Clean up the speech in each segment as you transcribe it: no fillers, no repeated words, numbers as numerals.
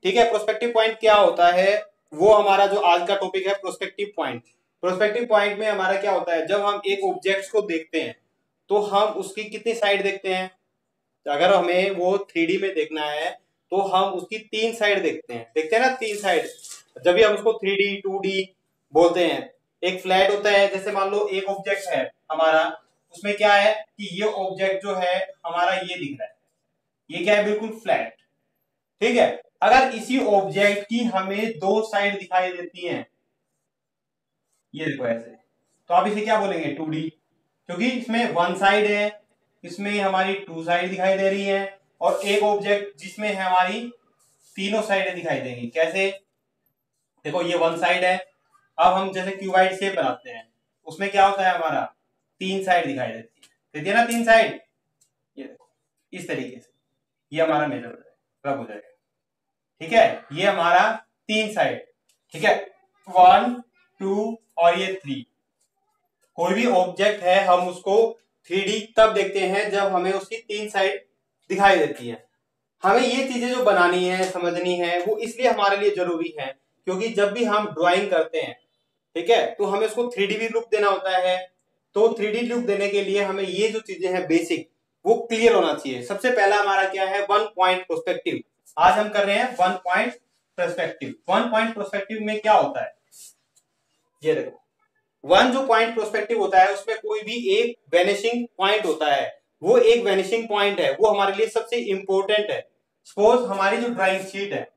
ठीक है। Prospective point क्या होता है, वो हमारा जो आज का टॉपिक है प्रोस्पेक्टिव पॉइंट। प्रोस्पेक्टिव पॉइंट में हमारा क्या होता है, जब हम एक ऑब्जेक्ट को देखते हैं तो हम उसकी कितनी साइड देखते हैं। अगर हमें वो 3D में देखना है तो हम उसकी 3 साइड देखते हैं ना, 3 साइड। जब भी हम उसको 3D 2D बोलते हैं। एक फ्लैट होता है, जैसे मान लो एक ऑब्जेक्ट है हमारा, उसमें क्या है कि ये ऑब्जेक्ट जो है हमारा ये दिख रहा है, ये क्या है, बिल्कुल फ्लैट। ठीक है। अगर इसी ऑब्जेक्ट की हमें 2 साइड दिखाई देती हैं, ये देखो ऐसे, तो आप इसे क्या बोलेंगे, 2D, क्योंकि इसमें 1 साइड है, इसमें हमारी 2 साइड दिखाई दे रही है, और एक ऑब्जेक्ट जिसमें है हमारी तीनों साइडें दिखाई देंगी। कैसे, देखो ये 1 साइड है। अब हम जैसे क्यूबाइड शेप बनाते हैं, उसमें क्या होता है, हमारा 3 साइड दिखाई देती है ना, 3 साइड। ये देखो इस तरीके से ये हमारा मेजर रब हो जाएगा। ठीक है, ये हमारा 3 साइड। ठीक है, 1 2 और ये 3। कोई भी ऑब्जेक्ट है हम उसको 3D तब देखते हैं जब हमें उसकी 3 साइड दिखाई देती है। हमें ये चीजें जो बनानी है, समझनी है, वो इसलिए हमारे लिए जरूरी है क्योंकि जब भी हम ड्राइंग करते हैं, ठीक है, तो हमें उसको 3D भी लुक देना होता है। तो 3D लुक देने के लिए हमें ये जो चीजें हैं बेसिक, वो क्लियर होना चाहिए। सबसे पहला हमारा क्या है, 1 पॉइंट पर्सपेक्टिव। आज हम कर रहे हैं 1 पॉइंट पर्सपेक्टिव। 1 पॉइंट पर्सपेक्टिव में क्या होता है, ये देखो, 1 जो पॉइंट पर्सपेक्टिव होता है उसमें कोई भी एक वेनिशिंग पॉइंट होता है। वो एक वेनिशिंग पॉइंट है, वो हमारे लिए सबसे इंपॉर्टेंट है। सपोज हमारी जो ड्राइंग शीट है,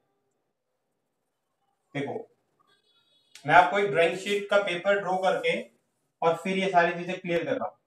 देखो मैं आपको एक ड्राइंग शीट का पेपर ड्रॉ करके और फिर ये सारी चीजें क्लियर कर रहा हूं।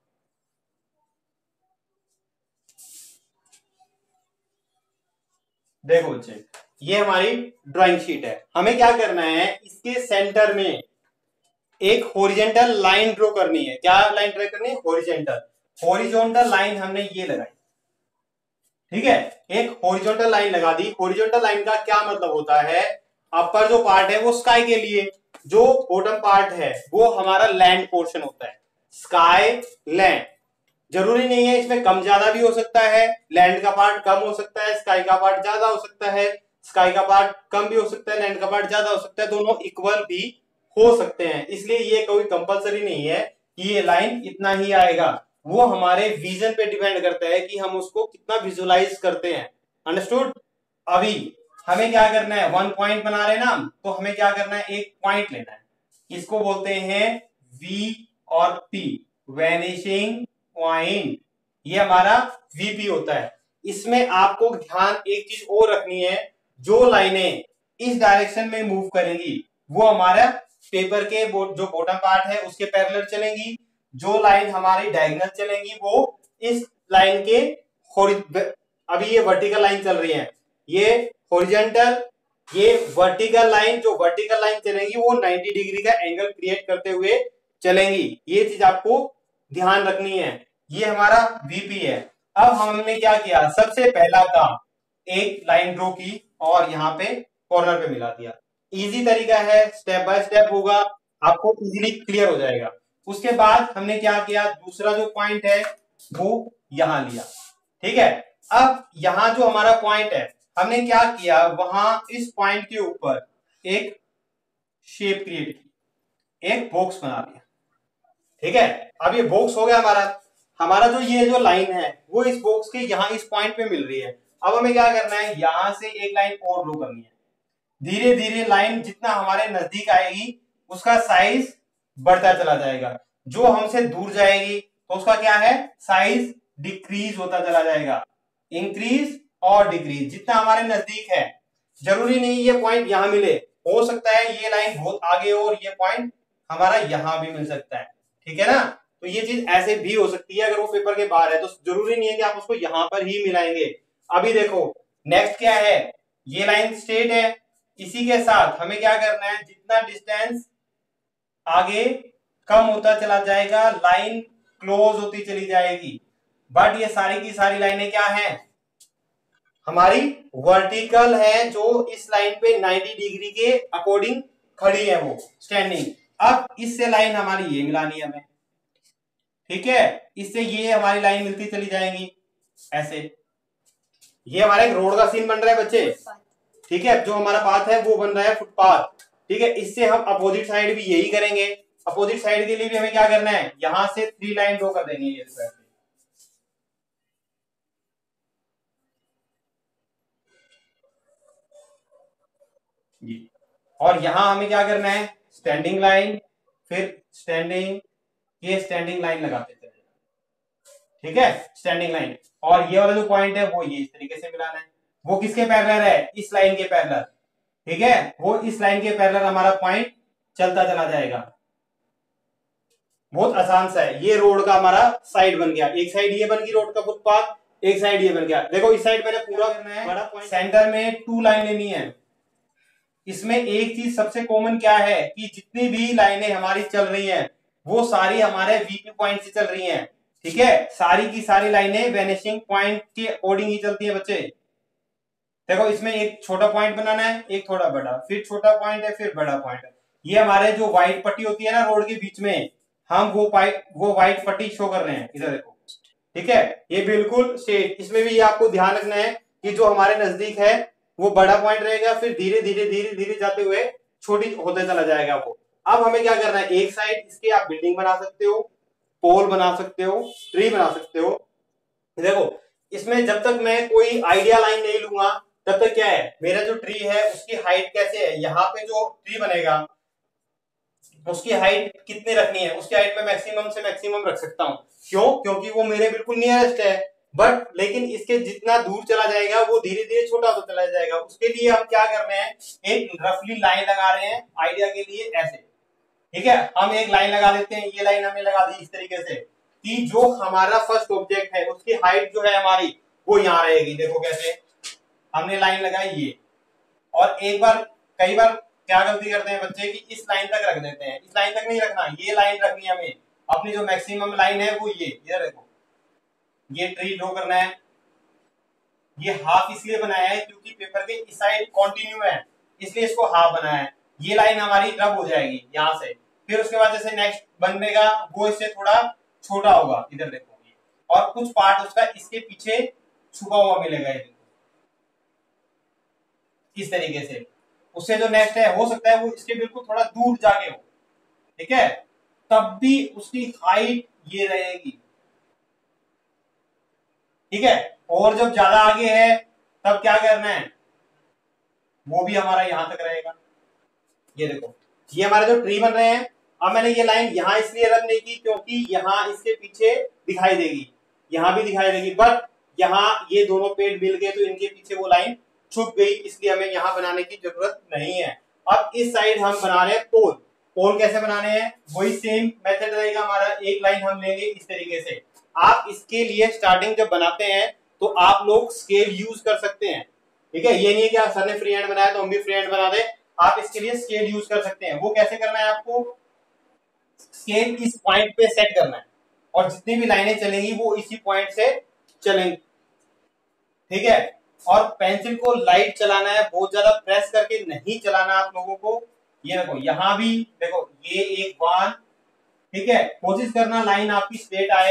देखो बच्चे, ये हमारी ड्राइंग शीट है। हमें क्या करना है, इसके सेंटर में एक हॉरिजॉन्टल लाइन ड्रॉ करनी है। क्या लाइन ड्रॉ करनी है, हॉरिजॉन्टल। हॉरिजॉन्टल लाइन हमने ये लगाई। ठीक है, एक हॉरिजॉन्टल लाइन लगा दी। हॉरिजॉन्टल लाइन का क्या मतलब होता है, अपर जो पार्ट है वो स्काई के लिए, जो बॉटम पार्ट है वो हमारा लैंड पोर्शन होता है। स्काई लैंड, जरूरी नहीं है, इसमें कम ज्यादा भी हो सकता है। लैंड का पार्ट कम हो सकता है, स्काई का पार्ट ज्यादा हो सकता है। स्काई का पार्ट कम भी हो सकता है, लैंड का पार्ट ज्यादा हो सकता है। दोनों इक्वल भी हो सकते हैं, इसलिए ये कोई कंपलसरी नहीं है कि ये लाइन इतना ही आएगा। वो हमारे विजन पे डिपेंड करता है कि हम उसको कितना विजुलाइज करते हैं। अंडरस्टूड। अभी हमें क्या करना है, 1 पॉइंट बना रहे हैं ना, तो हमें क्या करना है, एक पॉइंट लेना है। इसको बोलते हैं V और P, वेनिशिंग पॉइंट। ये हमारा VP होता है। इसमें आपको ध्यान एक चीज और रखनी है, जो लाइनें इस डायरेक्शन में मूव करेंगी वो हमारा पेपर के जो बॉटम पार्ट है उसके पैरेलल चलेंगी। जो लाइन हमारी डायगोनल चलेंगी वो इस लाइन के अभी ये वर्टिकल लाइन चल रही है, ये हॉरिजॉन्टल, ये वर्टिकल लाइन, जो वर्टिकल लाइन चलेंगी वो 90 डिग्री का एंगल क्रिएट करते हुए चलेंगी। ये चीज आपको ध्यान रखनी है। ये हमारा VP है। अब हमने क्या किया, सबसे पहला काम, एक लाइन ड्रॉ की और यहाँ पे कॉर्नर पे मिला दिया। इजी तरीका है, स्टेप बाय स्टेप होगा, आपको इजीली क्लियर हो जाएगा। उसके बाद हमने क्या किया, दूसरा जो पॉइंट है वो यहां लिया। ठीक है, अब यहां जो हमारा पॉइंट है, हमने क्या किया, वहां इस पॉइंट के ऊपर एक शेप क्रिएट की, एक बॉक्स बना दिया। ठीक है, अब ये बॉक्स हो गया हमारा। हमारा जो ये जो लाइन है वो इस बॉक्स के यहां इस पॉइंट पे मिल रही है। अब हमें क्या करना है, यहां से एक लाइन और ड्रॉ करनी है। धीरे धीरे लाइन जितना हमारे नजदीक आएगी उसका साइज बढ़ता चला जाएगा, जो हमसे दूर जाएगी तो उसका क्या है, साइज डिक्रीज होता चला जाएगा। इंक्रीज और डिक्रीज, जितना हमारे नजदीक है। जरूरी नहीं ये पॉइंट यहां मिले, हो सकता है ये लाइन बहुत आगे हो और ये पॉइंट हमारा यहां भी मिल सकता है। ठीक है ना, तो ये चीज ऐसे भी हो सकती है। अगर वो पेपर के बाहर है तो जरूरी नहीं है कि आप उसको यहां पर ही मिलाएंगे। अभी देखो नेक्स्ट क्या है, ये लाइन स्ट्रेट है, इसी के साथ हमें क्या करना है, जितना डिस्टेंस आगे कम होता चला जाएगा लाइन क्लोज होती चली जाएगी। बट ये सारी की सारी लाइनें क्या हैं, हमारी वर्टिकल है, जो इस लाइन पे 90 डिग्री के अकॉर्डिंग खड़ी है, वो स्टैंडिंग। अब इससे लाइन हमारी ये मिलानी है हमें। ठीक है, इससे ये हमारी लाइन मिलती चली जाएंगी ऐसे। ये हमारा एक रोड का सीन बन रहा है बच्चे। ठीक है, जो हमारा पाथ है वो बन रहा है फुटपाथ। ठीक है, इससे हम अपोजिट साइड भी यही करेंगे। अपोजिट साइड के लिए भी हमें क्या करना है, यहां से 3 लाइन ड्रॉ कर देंगे ये स्क्वायर पे। जी, और यहां हमें क्या करना है, स्टैंडिंग लाइन, फिर स्टैंडिंग, ये स्टैंडिंग लाइन लगाते चले। ठीक है, स्टैंडिंग लाइन, और ये वाला जो पॉइंट है वो ये इस तरीके से मिलाना है। वो किसके पैरेलल है, इस लाइन के पैरेलल। ठीक है, वो इस लाइन के पैरेलल हमारा पॉइंट चलता चला जाएगा। बहुत आसान सा है। ये रोड का हमारा साइड बन गया, एक साइड ये बन गई रोड का फुटपाथ, एक साइड ये बन गया। देखो इस साइड मैंने पूरा करना है, बड़ा पॉइंट सेंटर में 2 लाइन लेनी है। इसमें एक चीज सबसे कॉमन क्या है कि जितनी भी लाइनें हमारी चल रही हैं वो सारी हमारे वीपी पॉइंट से चल रही हैं। ठीक है, सारी की सारी लाइनें वैनिशिंग पॉइंट के अकॉर्डिंग ही चलती है बच्चे। देखो इसमें एक छोटा पॉइंट बनाना है, एक थोड़ा बड़ा, फिर छोटा पॉइंट है, फिर बड़ा पॉइंट है। ये हमारे जो व्हाइट पट्टी होती है ना रोड के बीच में, हम वो व्हाइट पट्टी शो कर रहे हैं, इधर देखो। ठीक है, ये बिल्कुल स्ट्रेट। इसमें भी ये आपको ध्यान रखना है कि जो हमारे नजदीक है वो बड़ा पॉइंट रहेगा, फिर धीरे धीरे धीरे धीरे जाते हुए छोटी होते चला जाएगा वो। अब हमें क्या करना है, एक साइड इसके आप बिल्डिंग बना सकते हो, पोल बना सकते हो, ट्री बना सकते हो। देखो इसमें जब तक मैं कोई आइडिया लाइन नहीं लूंगा तब तक क्या है, मेरा जो ट्री है उसकी हाइट कैसे है, यहाँ पे जो ट्री बनेगा उसकी हाइट कितनी रखनी है, उसकी हाइट में मैक्सिमम से मैक्सिमम रख सकता हूँ। क्यों, क्योंकि वो मेरे बिल्कुल नियरेस्ट है। बट लेकिन इसके जितना दूर चला जाएगा वो धीरे धीरे छोटा होता चला जाएगा। उसके लिए हम क्या कर रहे हैं, एक रफली लाइन लगा रहे हैं आइडिया के लिए, ऐसे। ठीक है, हम एक लाइन लगा देते हैं, ये लाइन हमने लगा दी इस तरीके से कि जो हमारा फर्स्ट ऑब्जेक्ट है उसकी हाइट जो है हमारी वो यहाँ रहेगी। देखो कैसे हमने लाइन लगाई ये, और एक बार, कई बार क्या गलती करते हैं बच्चे कि इस लाइन तक रख देते हैं। इस लाइन तक नहीं रखना, ये लाइन रखनी है हमें। अपनी जो मैक्सिमम लाइन है वो ये इधर देखो, ये ट्री ड्रॉ करना है। ये हाफ इसलिए बनाया है क्योंकि पेपर के इस साइड कंटिन्यू है, इसलिए इसको हाफ बनाया है। ये लाइन हमारी रब हो जाएगी यहाँ से, फिर उसके बाद जैसे नेक्स्ट बनेगा वो इससे थोड़ा छोटा होगा, इधर देखो ये, और कुछ पार्ट उसका इसके पीछे छुपा हुआ मिलेगा, ये इस तरीके से। उससे जो नेक्स्ट है हो सकता है वो इसके बिल्कुल थोड़ा दूर जाके हो। ठीक है, तब भी उसकी हाइट ये रहेगी। ठीक है, और जब ज्यादा आगे है तब क्या करना है, वो भी हमारा यहां तक रहेगा। ये देखो ये हमारे जो ट्री बन रहे हैं, अब मैंने ये लाइन यहां इसलिए रब नहीं की क्योंकि यहां इसके पीछे दिखाई देगी, यहां भी दिखाई देगी, बट यहाँ ये दोनों पेड़ मिल गए तो इनके पीछे वो लाइन छुप गई, इसलिए हमें यहाँ बनाने की जरूरत नहीं है। अब इस साइड हम बना रहे हैं पोल। पोल कैसे बनाने हैं, वही सेम मेथड रहेगा हमारा। एक लाइन हम लेंगे इस तरीके से। आप इसके लिए स्टार्टिंग जब बनाते हैं तो आप लोग स्केल यूज कर सकते हैं। ठीक है, ये नहीं है कि आप सर ने फ्री हैंड बनाया तो हम भी फ्री हैंड बना दें। आप इसके लिए स्केल यूज कर सकते हैं। वो कैसे करना है, आपको स्केल इस पॉइंट पे सेट करना है और जितनी भी लाइनें चलेंगी वो इसी पॉइंट से चलेंगी। ठीक है, और पेंसिल को लाइट चलाना है, बहुत ज्यादा प्रेस करके नहीं चलाना आप लोगों को। ये देखो यहां भी देखो ये एक बान। ठीक है, कोशिश करना लाइन आपकी स्ट्रेट आए।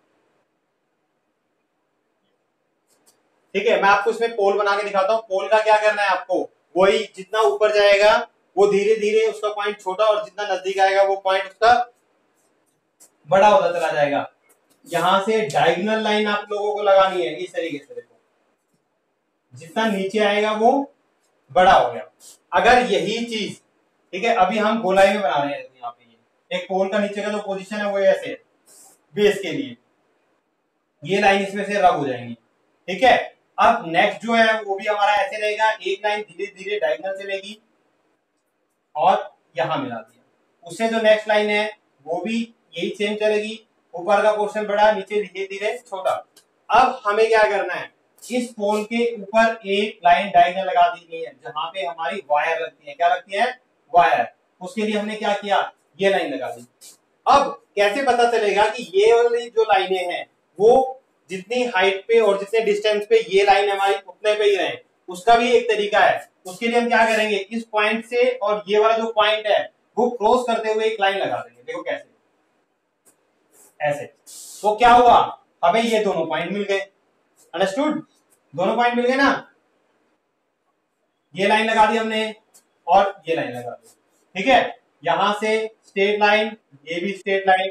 ठीक है, मैं आपको इसमें पोल बना के दिखाता हूँ। पोल का क्या करना है आपको, वही जितना ऊपर जाएगा वो धीरे धीरे उसका पॉइंट छोटा, और जितना नजदीक आएगा वो पॉइंट उसका बड़ा होता चला जाएगा। यहां से डायगोनल लाइन आप लोगों को लगानी है इस तरीके से। देखो जितना नीचे आएगा वो बड़ा हो गया। अगर यही चीज, ठीक है, अभी हम गोलाई में बना रहे हैं यहाँ पे, ये एक पोल का नीचे का जो पोजीशन है वो ऐसे है बेस के लिए, ये लाइन इसमें से रब हो जाएंगी। ठीक है, अब नेक्स्ट जो है वो भी हमारा ऐसे रहेगा, एक लाइन धीरे धीरे डायगोनल चलेगी और यहां मिला दिया। उससे जो नेक्स्ट लाइन है वो भी यही सेम चलेगी, ऊपर का पोर्शन बड़ा, नीचे धीरे धीरे छोटा। अब हमें क्या करना है, इस पोल के ऊपर एक लाइन डायगोनल लगा दी गई है जहां पे हमारी वायर लगती है। क्या लगती है, वायर। उसके लिए हमने क्या किया, ये लाइन लगा दी। अब कैसे पता चलेगा कि ये वाली जो लाइनें हैं वो जितनी हाइट पे और जितने डिस्टेंस पे ये लाइन हमारी उतने पे ही रहे, उसका भी एक तरीका है। उसके लिए हम क्या करेंगे, इस पॉइंट से और ये वाला जो पॉइंट है वो क्रॉस करते हुए एक लाइन लगा देंगे। देखो कैसे, ऐसे। तो क्या हुआ, हमें ये दोनों पॉइंट मिल गए। अंडरस्टूड, दोनों पॉइंट मिल गए ना। ये लाइन लगा दी हमने और ये लाइन लगा दी, ठीक है। यहां से स्ट्रेट लाइन, ये भी स्ट्रेट लाइन,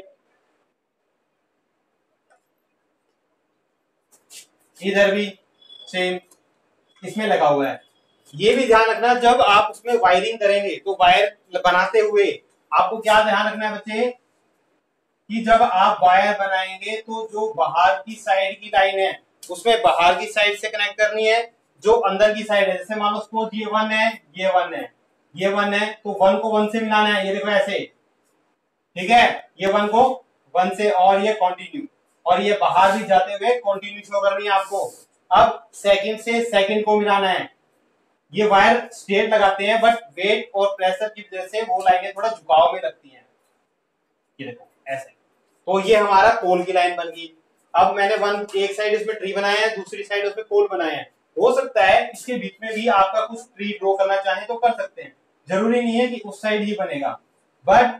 इधर भी सेम इसमें लगा हुआ है। ये भी ध्यान रखना जब आप उसमें वायरिंग करेंगे तो वायर बनाते हुए आपको क्या ध्यान रखना है बच्चे, कि जब आप वायर बनाएंगे तो जो बाहर की साइड की लाइन है उसमें बाहर की साइड से कनेक्ट करनी है, जो अंदर की साइड है, जैसे मान लो सपोज ये 1 है, ये 1 है, ये 1 है, तो 1 को 1 से मिलाना है, ये देखो ऐसे, ठीक है, ये 1 को 1 से, और ये कंटिन्यू, और ये बाहर भी जाते हुए कंटिन्यू शो करनी है आपको। अब सेकंड से सेकंड को मिलाना है, ये वायर स्ट्रेट लगाते हैं बट वेट और प्रेशर की वजह से वो लाइनें थोड़ा झुकाव में लगती हैं, ये देखो ऐसे। तो ये हमारा पोल की लाइन बन गई। अब मैंने एक साइड इसमें ट्री बनाया है, दूसरी साइड उसमें पोल बनाया है। हो सकता है इसके बीच में भी आपका कुछ ट्री ड्रॉ करना चाहे तो कर सकते हैं, जरूरी नहीं है कि उस साइड ही बनेगा, बट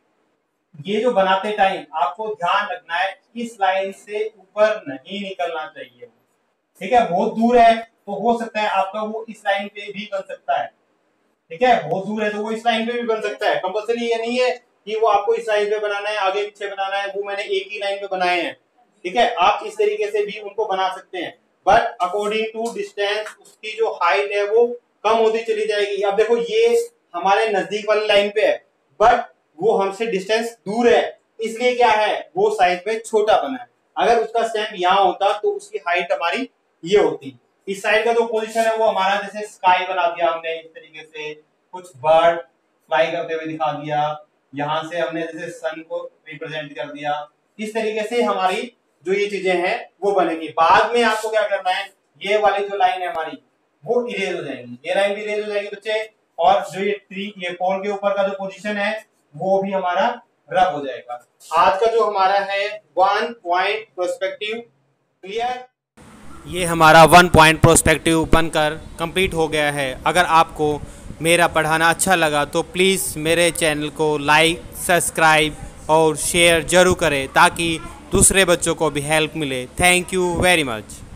ये जो बनाते टाइम आपको ध्यान रखना है इस लाइन से ऊपर नहीं निकलना चाहिए, ठीक है। बहुत दूर है तो हो सकता है आपका वो इस लाइन पे भी बन सकता है, ठीक है, बहुत दूर है तो वो इस लाइन पे भी बन सकता है। कंपल्सरी ये नहीं है कि वो आपको इस लाइन पे बनाना है, आगे पीछे बनाना है, वो मैंने एक ही लाइन पे बनाए हैं, ठीक है। आप इस तरीके से भी उनको बना सकते हैं, बट अकॉर्डिंग टू डिस्टेंस उसकी जो हाइट है वो कम होती चली जाएगी। अब देखो ये हमारे नजदीक वाली लाइन पे है बट वो हमसे डिस्टेंस दूर है, इसलिए क्या है वो साइज में छोटा बना है। अगर उसका स्टैम्प यहाँ होता तो उसकी हाइट हमारी ये होती। इस साइड का जो पोजीशन है वो हमारा जैसे स्काई बना दिया हमने इस तरीके से, कुछ बर्ड फ्लाई करते हुए दिखा दिया, यहाँ से हमने जैसे सन को रिप्रेजेंट कर दिया, इस तरीके से हमारी जो ये चीजें हैं वो बनेगी। बाद में आपको क्या करना है, ये वाली जो लाइन है हमारी वो इरेज हो जाएगी, ये लाइन भी इरेज हो जाएगी बच्चे, और जो ये ट्री ये पोल के ऊपर का जो पोजीशन है वो भी हमारा रब हो जाएगा। आज का जो हमारा है 1 पॉइंट प्रोस्पेक्टिव क्लियर, ये हमारा 1 पॉइंट प्रोस्पेक्टिव बनकर कंप्लीट हो गया है। अगर आपको मेरा पढ़ाना अच्छा लगा तो प्लीज़ मेरे चैनल को लाइक, सब्सक्राइब और शेयर ज़रूर करें ताकि दूसरे बच्चों को भी हेल्प मिले। Thank you very much.